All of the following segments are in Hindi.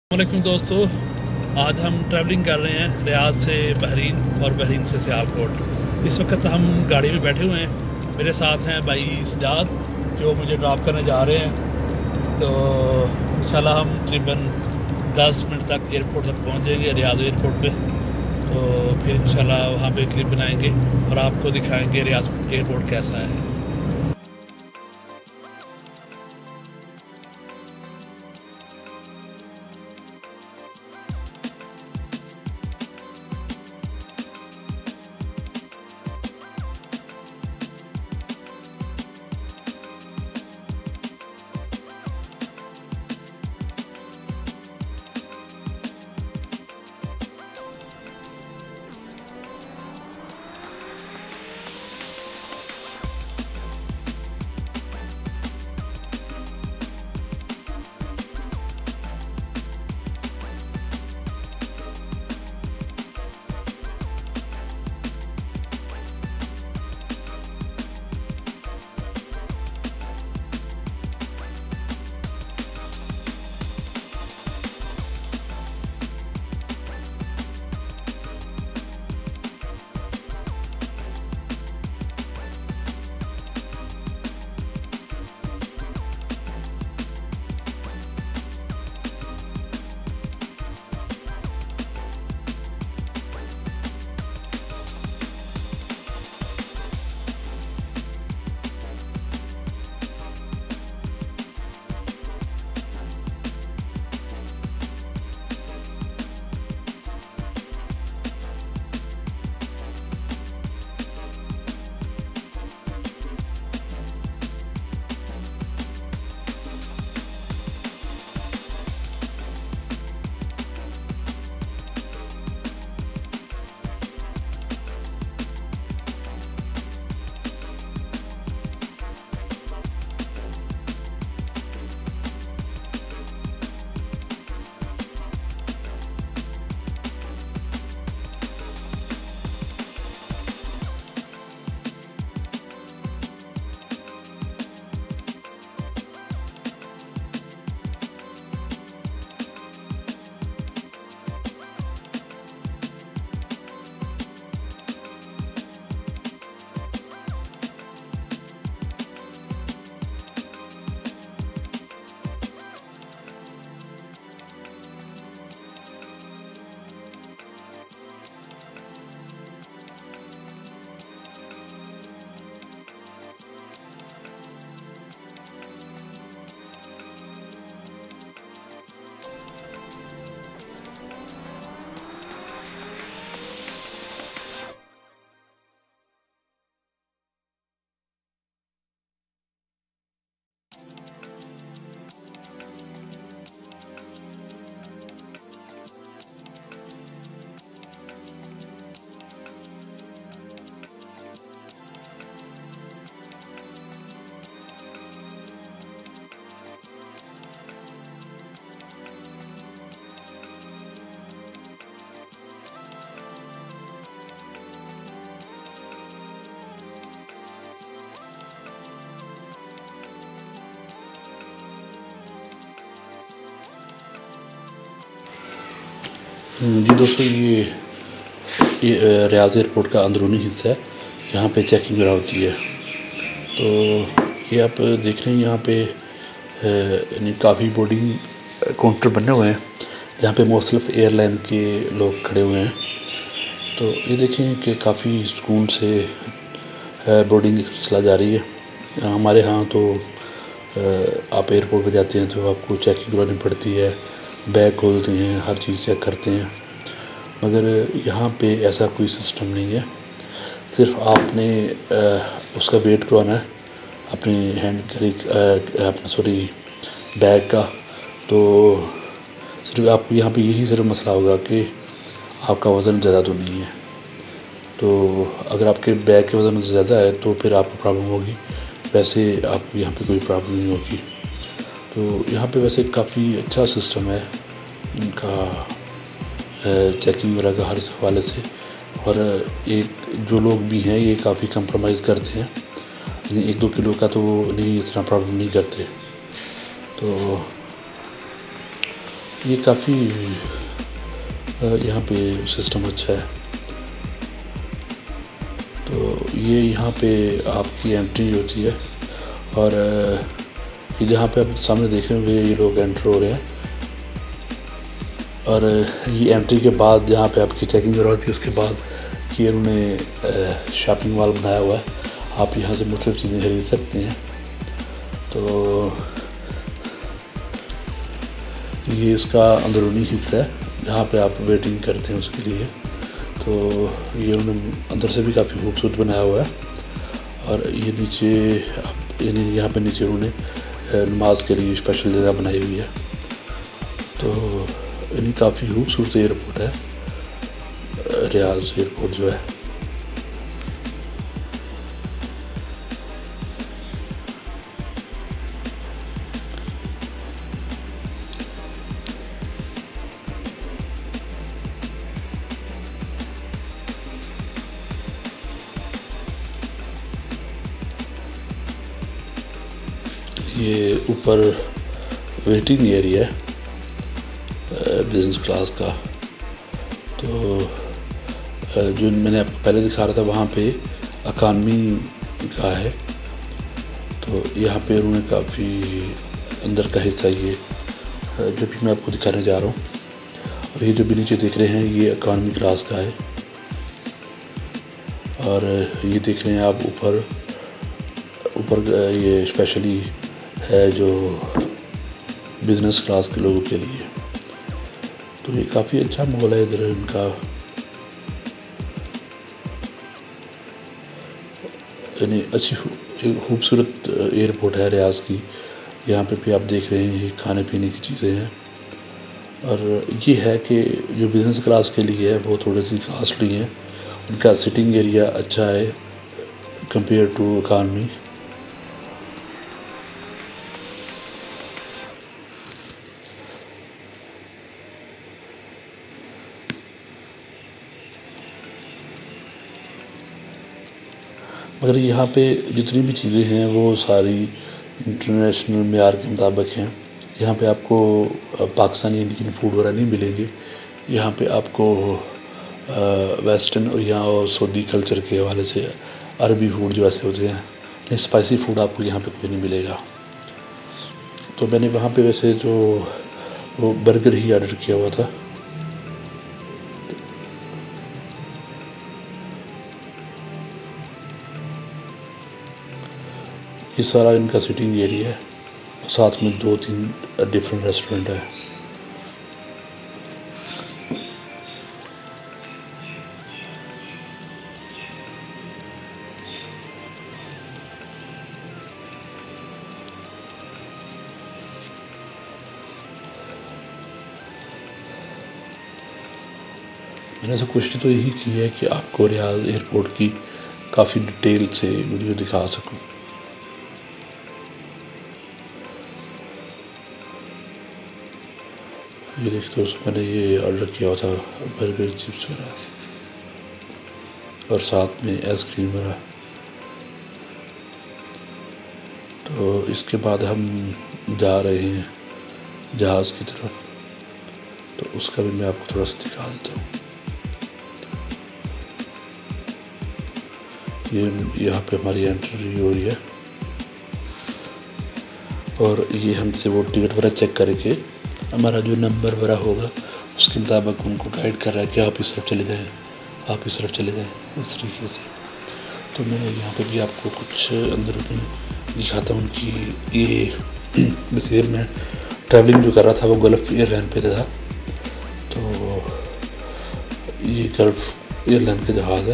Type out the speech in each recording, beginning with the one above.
वालेकुम दोस्तों, आज हम ट्रैवलिंग कर रहे हैं रियाद से बहरीन और बहरीन से सियालकोट। इस वक्त हम गाड़ी में बैठे हुए हैं। मेरे साथ हैं भाई सजाद जो मुझे ड्रॉप करने जा रहे हैं। तो इंशाल्लाह हम तकरीबन 10 मिनट तक एयरपोर्ट तक पहुंच जाएंगे, रियाद एयरपोर्ट पे। तो फिर इंशाल्लाह वहाँ पे क्लिप बनाएंगे और आपको दिखाएंगे रियाद एयरपोर्ट कैसा है। जी दोस्तों, ये रियाद एयरपोर्ट का अंदरूनी हिस्सा है। यहाँ पे चेकिंग वगैरह होती है। तो ये आप देख रहे हैं, यहाँ पे यानी काफ़ी बोर्डिंग काउंटर बने हुए हैं जहाँ पे मुख्तलिफ एयरलाइन के लोग खड़े हुए हैं। तो ये देखें कि काफ़ी सुकून से बोर्डिंग का सिलसिला जारी है। हमारे यहाँ तो आप एयरपोर्ट पर जाते हैं तो आपको चेकिंग करनी पड़ती है, बैग खोलते हैं, हर चीज़ चेक करते हैं। मगर यहाँ पे ऐसा कोई सिस्टम नहीं है। सिर्फ आपने उसका वेट करवाना है अपने हैंड कैरी अपना बैग का। तो सिर्फ आपको यहाँ पे यही सिर्फ मसला होगा कि आपका वज़न ज़्यादा तो नहीं है। तो अगर आपके बैग के वज़न ज़्यादा है तो फिर आपको प्रॉब्लम होगी, वैसे आपको यहाँ पे कोई प्रॉब्लम नहीं होगी। तो यहाँ पे वैसे काफ़ी अच्छा सिस्टम है इनका चेकिंग वगैरह का हर हवाले से। और एक जो लोग भी हैं ये काफ़ी कंप्रोमाइज़ करते हैं, 1-2 किलो का तो नहीं, इतना प्रॉब्लम नहीं करते। तो ये काफ़ी यहाँ पे सिस्टम अच्छा है। तो ये यहाँ पे आपकी एंट्री होती है और ये जहाँ पे आप सामने देख रहे होंगे ये लोग एंटर हो रहे हैं और ये एंट्री के बाद जहाँ पे आपकी चेकिंग करवाती है उसके बाद ये उन्होंने शॉपिंग मॉल बनाया हुआ है। आप यहाँ से मुख्तलिफ चीज़ें खरीद सकते हैं। तो ये इसका अंदरूनी हिस्सा है जहाँ पे आप वेटिंग करते हैं उसके लिए। तो ये उन्होंने अंदर से भी काफ़ी खूबसूरत बनाया हुआ है और ये नीचे यानी यहाँ पे नीचे उन्होंने नमाज के लिए स्पेशल जगह बनाई हुई है। तो यानी काफ़ी खूबसूरत एयरपोर्ट है रियाज एयरपोर्ट जो है। ये ऊपर वेटिंग एरिया है बिज़नेस क्लास का। तो जो मैंने आपको पहले दिखा रहा था वहाँ पे इकानमी का है। तो यहाँ पे उन्होंने काफ़ी अंदर का हिस्सा ये जो भी मैं आपको दिखाने जा रहा हूँ। और ये जो भी नीचे देख रहे हैं ये इकानमी क्लास का है और ये देख रहे हैं आप ऊपर ये स्पेशली है जो बिज़नेस क्लास के लोगों के लिए। तो ये काफ़ी अच्छा मॉल है इधर इनका। यानी अच्छी खूबसूरत एयरपोर्ट है रियाज की। यहाँ पे भी आप देख रहे हैं ये खाने पीने की चीज़ें हैं और ये है कि जो बिज़नेस क्लास के लिए है वो थोड़ी सी कॉस्टली है। उनका सिटिंग एरिया अच्छा है कंपेयर टू इकानमी। मगर यहाँ पे जितनी भी चीज़ें हैं वो सारी इंटरनेशनल मेयार के मुताबिक हैं। यहाँ पे आपको पाकिस्तानी इंडियन फूड वगैरह नहीं मिलेंगे। यहाँ पे आपको वेस्टर्न और यहाँ सऊदी कल्चर के हवाले से अरबी फूड जो ऐसे होते हैं, लेकिन स्पाइसी फूड आपको यहाँ पे कोई नहीं मिलेगा। तो मैंने वहाँ पे वैसे जो वो बर्गर ही ऑर्डर किया हुआ था। ये सारा इनका सिटिंग एरिया है, साथ में 2-3 डिफरेंट रेस्टोरेंट है। मैंने ऐसा कोशिश तो यही की है कि आपको रियाद एयरपोर्ट की काफ़ी डिटेल से वीडियो दिखा सकूं। ये देखते हो मैंने ये ऑर्डर किया था बर्गर चिप्स वगैरह और साथ में आइसक्रीम वगैरह। तो इसके बाद हम जा रहे हैं जहाज़ की तरफ, तो उसका भी मैं आपको थोड़ा सा दिखा देता हूँ। ये यहाँ पे हमारी एंट्री हो रही है और ये हमसे वो टिकट वगैरह चेक करके हमारा जो नंबर वगैरह होगा उसके मुताबिक उनको गाइड कर रहा है कि आप इस तरफ चले जाएं, आप इस तरफ चले जाएं, इस तरीके से। तो मैं यहाँ पे भी आपको कुछ अंदर दिखाता हूँ कि ये बसीर में ट्रैवलिंग जो कर रहा था वो गल्फ़ एयरलाइन पे था। तो ये गल्फ़ एयरलाइन का जहाज़ है।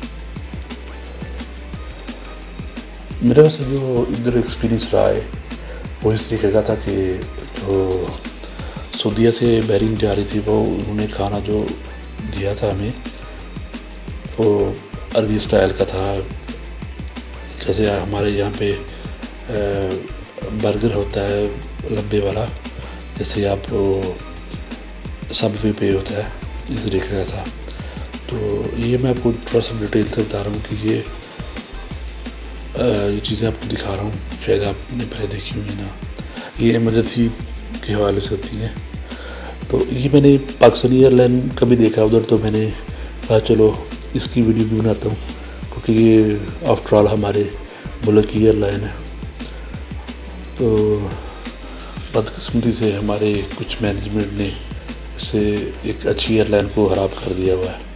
मेरा वैसे जो इधर एक्सपीरियंस रहा है वो इस तरीके का था कि जो सऊदीया से बहरीन जा रही थी वो उन्होंने खाना जो दिया था हमें वो अरबी स्टाइल का था। जैसे हमारे यहाँ पे बर्गर होता है लंबे वाला, जैसे आप सबवे पे होता है, इस तरीके का था। तो ये मैं आपको थोड़ा सा डिटेल से बता रहा हूँ कि ये चीज़ें आपको दिखा रहा हूँ, शायद आपने पहले देखी हुई ना। ये इमरजेंसी के हवाले से होती हैं। तो ये मैंने पाकिस्तानी एयरलाइन कभी देखा उधर, तो मैंने कहा चलो इसकी वीडियो भी बनाता हूँ, क्योंकि ये आफ्टर ऑल हमारे मुल्क की एयरलाइन है। तो बदकिस्मती से हमारे कुछ मैनेजमेंट ने इसे एक अच्छी एयरलाइन को खराब कर दिया हुआ है।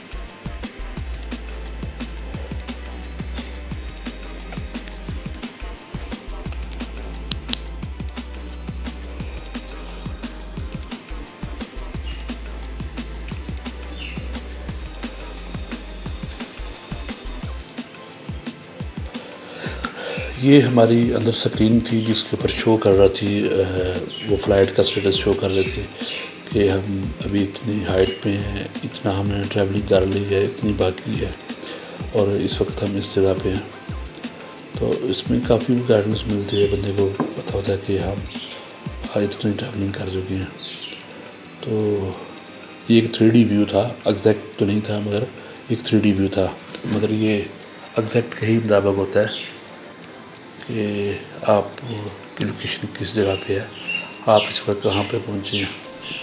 ये हमारी अंदर स्क्रीन थी जिसके ऊपर शो कर रहा थी, वो फ़्लाइट का स्टेटस शो कर रहे थे कि हम अभी इतनी हाइट पे हैं, इतना हमने ट्रैवलिंग कर ली है, इतनी बाकी है और इस वक्त हम इस जगह पे हैं। तो इसमें काफ़ी गाइडेंस मिलती है, बंदे को पता होता है कि हम इतनी ट्रैवलिंग कर चुके हैं। तो ये एक 3D व्यू था, एग्जैक्ट तो नहीं था मगर एक 3D व्यू था, मगर ये एग्जैक्ट के ही मुताबिक होता है कि आप की लोकेशन किस जगह पे है, आप इस वक्त कहाँ पे पहुँचे हैं।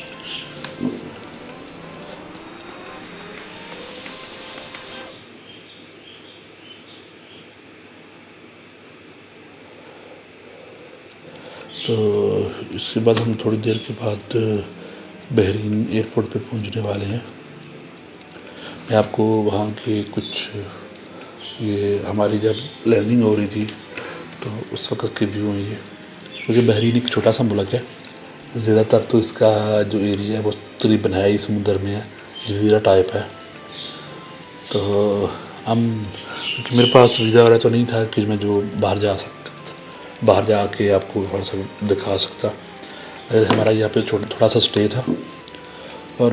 तो इसके बाद हम थोड़ी देर के बाद बहरीन एयरपोर्ट पे पहुंचने वाले हैं। मैं आपको वहाँ के कुछ, ये हमारी जब लैंडिंग हो रही थी तो उस वक्त के व्यू हैं ये, क्योंकि बहरीन एक छोटा सा मुल्क है, ज़्यादातर तो इसका जो एरिया है वो तकरीबन है ही समुद्र में है, जजीरा टाइप है। तो हम, क्योंकि मेरे पास वीज़ा वगैरह तो नहीं था कि मैं जो बाहर जा के आपको थोड़ा सा दिखा सकता, अगर हमारा यहाँ पे थोड़ा सा स्टे था और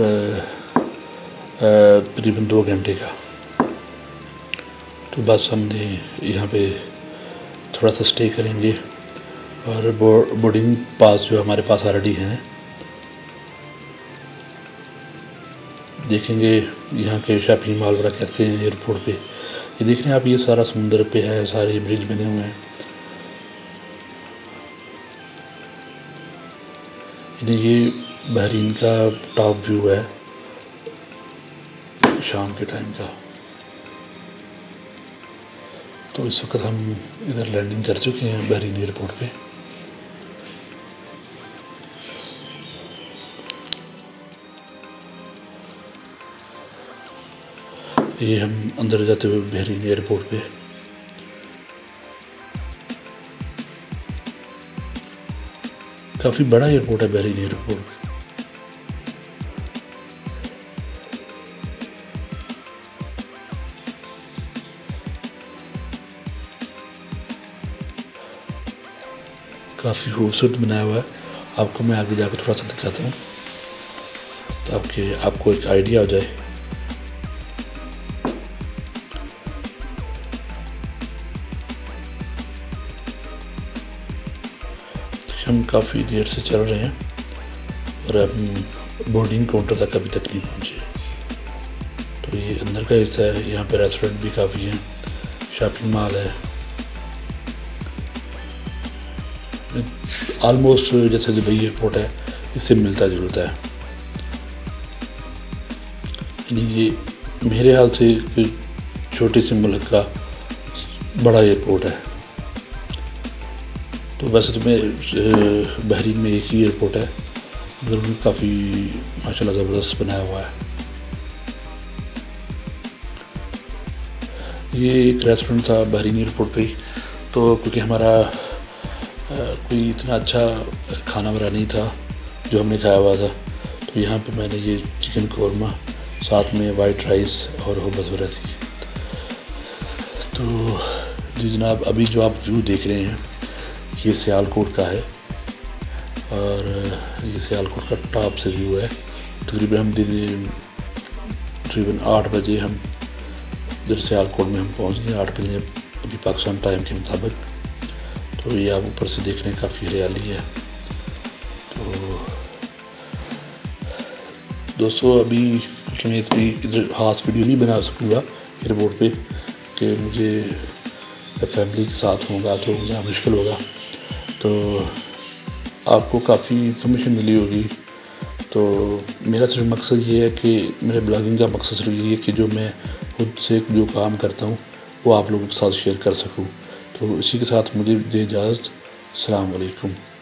तकरीबन 2 घंटे का, तो बस हमने यहाँ पे थोड़ा सा स्टे करेंगे और बोर्डिंग पास जो हमारे पास ऑलरेडी हैं, देखेंगे यहाँ के शॉपिंग मॉल वगैरह कैसे हैं एयरपोर्ट पे। ये देख रहे हैं आप, ये सारा समुंदर पे है, सारे ब्रिज बने हुए हैं। ये बहरीन का टॉप व्यू है शाम के टाइम का। तो इस वक्त हम इधर लैंडिंग कर चुके हैं बहरीन एयरपोर्ट पे। ये हम अंदर जाते हुए बहरीन एयरपोर्ट पे। काफ़ी बड़ा एयरपोर्ट है बहरीन एयरपोर्ट। काफ़ी खूबसूरत बनाया हुआ है, आपको मैं आगे जाकर थोड़ा सा दिखाता हूँ तो आपको एक आइडिया हो जाए। हम काफ़ी देर से चल रहे हैं और हम बोर्डिंग काउंटर तक अभी तक नहीं पहुँचे। तो ये अंदर का हिस्सा है, यहाँ पे रेस्टोरेंट भी काफ़ी हैं, शॉपिंग मॉल है, ऑलमोस्ट जैसे दुबई एयरपोर्ट है इससे मिलता जुलता है। ये मेरे हाल से छोटे से मुल्क का बड़ा एयरपोर्ट है। तो वैसे तो मैं बहरीन में एक ही एयरपोर्ट है, उधर भी काफ़ी माशाल्लाह ज़बरदस्त बनाया हुआ है। ये एक रेस्टोरेंट था बहरीन एयरपोर्ट पे ही, तो क्योंकि हमारा कोई इतना अच्छा खाना वगैरह नहीं था जो हमने खाया हुआ था, तो यहाँ पे मैंने ये चिकन कौरमा साथ में वाइट राइस और हुब्बस वगैरह थी। तो जी जनाब, अभी जो आप व्यू देख रहे हैं ये सियालकोट का है और ये सियालकोट का टॉप से व्यू है। तकरीबन तकरीबन 8 बजे हम इधर सियालकोट में हम पहुँच गए, 8 बजे अभी पाकिस्तान टाइम के मुताबिक। तो ये आप ऊपर से देख रहे हैं काफ़ी हरियाली है। तो दोस्तों, अभी क्योंकि मैं इतनी इधर खास वीडियो नहीं बना सकूँगा एयरपोर्ट पे कि मुझे फैमिली के साथ होगा तो मुझे मुश्किल होगा, तो आपको काफ़ी इंफॉर्मेशन मिली होगी। तो मेरा सिर्फ मकसद ये है कि मेरे ब्लॉगिंग का मकसद सिर्फ ये है कि जो मैं खुद से जो काम करता हूँ वो आप लोगों के साथ शेयर कर सकूँ। तो इसी के साथ मुझे दे इजाज़त। अस्सलाम वालेकुम।